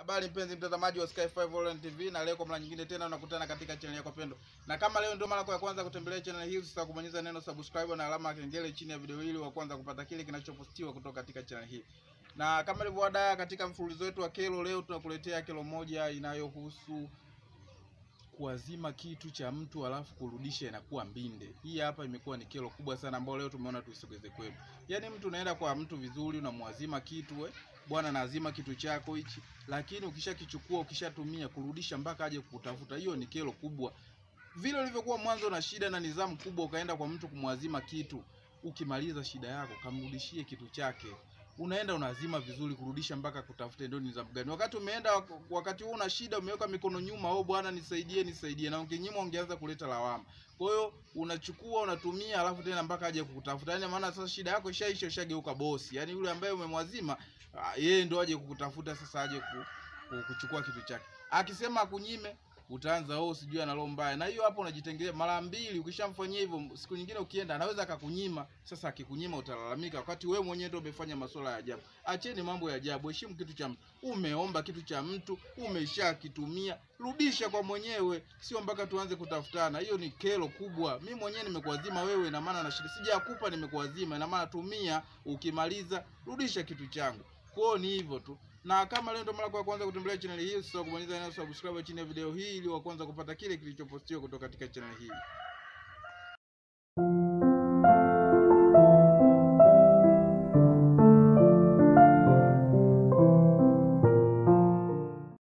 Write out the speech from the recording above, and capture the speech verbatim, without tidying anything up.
Habari mpenzi mtazamaji wa Sky five Online T V, na leo kwa mara nyingine tena unakutana katika channel yako pendwa. Na kama leo ndio mara yako ya kwanza kutembelea channel hii, usisahau kubonyeza neno subscribe na alama ya kengele chini ya video hili wa kwanza kupata kile kinachopostiwa kutoka katika channel hii. Na kama ilivyoada katika mfululizo wetu wa kero, leo tunakuletea kero moja inayohusu kuazima kitu cha mtu alafu kurudisha inakuwa mbinde. Hii hapa imekuwa ni kero kubwa sana ambayo leo tumeona tuisogeze kwetu. Yaani mtu unaenda kwa mtu vizuri, unamwazima kitu we, bwana naazima kitu chako hichi, lakini ukishakichukua ukishatumia kurudisha mpaka aje kukutafuta, hiyo ni kero kubwa. Vile ulivyokuwa mwanzo na shida na nidhamu kubwa, ukaenda kwa mtu kumwazima kitu, ukimaliza shida yako kamrudishie kitu chake. Unaenda unazima vizuri, kurudisha mpaka kutafuta, ndio nidhamu gani? Wakati umeenda wakati huu una shida, umeweka mikono nyuma, oh bwana nisaidie nisaidie, na ungenyima ungeanza kuleta lawama. Kwa hiyo unachukua unatumia, alafu tena mpaka aje kukutafuta. Yaani maana sasa shida yako ishaisha, ushageuka bosi. Yaani yule ambaye umemwazima yeye ndio aje kukutafuta sasa, aje kuchukua kitu chake. Akisema akunyime, utaanza oh sijui ana roho mbaya. Na hiyo hapo unajitengelea mara mbili. Ukishamfanyia hivyo, siku nyingine ukienda anaweza akakunyima. Sasa akikunyima utalalamika, wakati wewe mwenyewe ndio umefanya masuala ya ajabu. Acheni mambo ya ajabu, heshimu kitu cha mtu. Umeomba kitu cha mtu, umeshakitumia, rudisha kwa mwenyewe, sio mpaka tuanze kutafutana. Hiyo ni kero kubwa. Mimi mwenyewe nimekuazima wewe, na maana na shida sijakupa, nimekuazima, na maana tumia, ukimaliza rudisha kitu changu. Kwa ni hivyo tu. Na kama leo ndio mara kwa kwanza kutembelea channel hii, usisahau kubonyeza neno subscribe chini ya video hii ili wa kwanza kupata kile kilichopostiwa kutoka katika channel hii.